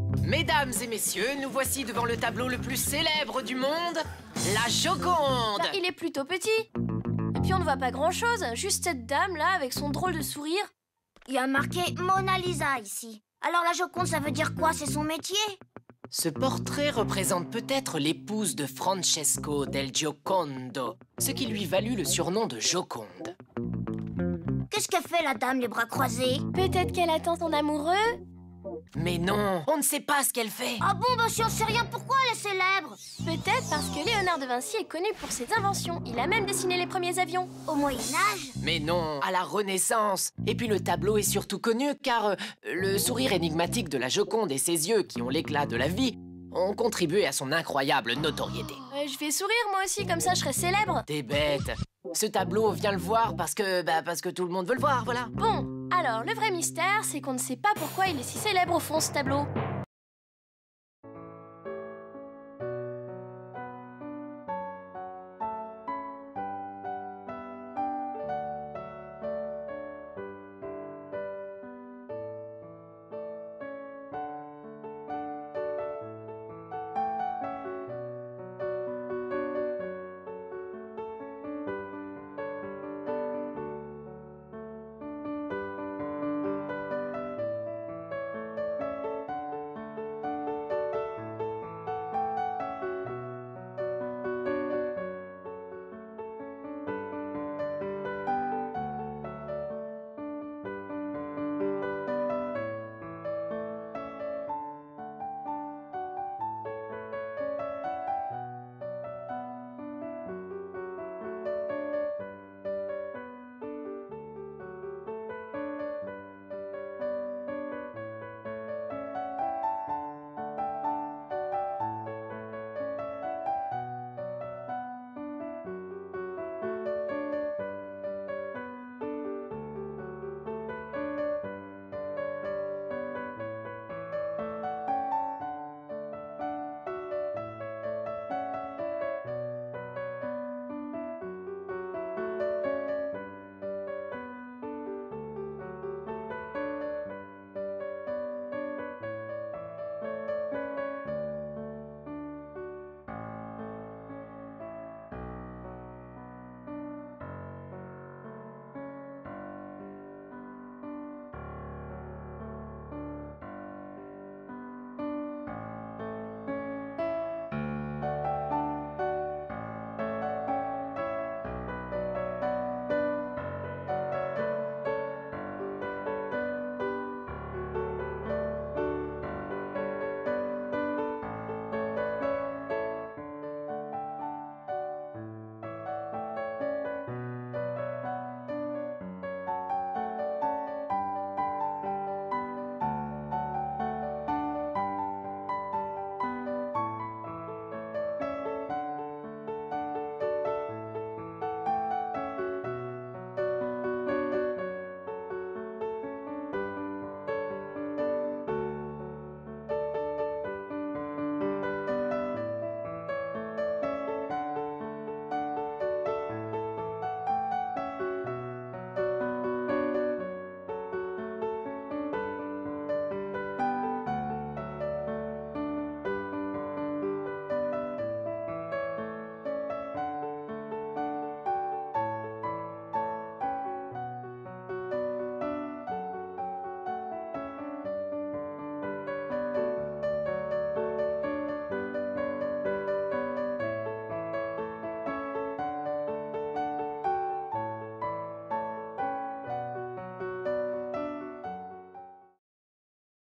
Mesdames et messieurs, nous voici devant le tableau le plus célèbre du monde, la Joconde. Il est plutôt petit. Et puis on ne voit pas grand-chose, juste cette dame-là avec son drôle de sourire. Il y a marqué Mona Lisa ici. Alors la Joconde, ça veut dire quoi? C'est son métier? Ce portrait représente peut-être l'épouse de Francesco del Giocondo, ce qui lui valut le surnom de Joconde. Qu'est-ce qu'elle fait, la dame, les bras croisés? Peut-être qu'elle attend son amoureux? Mais non, on ne sait pas ce qu'elle fait. Ah bon, bah si on sait rien, pourquoi elle est célèbre? Peut-être parce que Léonard de Vinci est connu pour ses inventions. Il a même dessiné les premiers avions. Au Moyen-Âge? Mais non, à la Renaissance. Et puis le tableau est surtout connu car le sourire énigmatique de la Joconde et ses yeux qui ont l'éclat de la vie ont contribué à son incroyable notoriété. Je vais sourire moi aussi, comme ça je serai célèbre. T'es bête. Ce tableau, viens le voir parce que tout le monde veut le voir, voilà. Bon, alors le vrai mystère, c'est qu'on ne sait pas pourquoi il est si célèbre au fond ce tableau.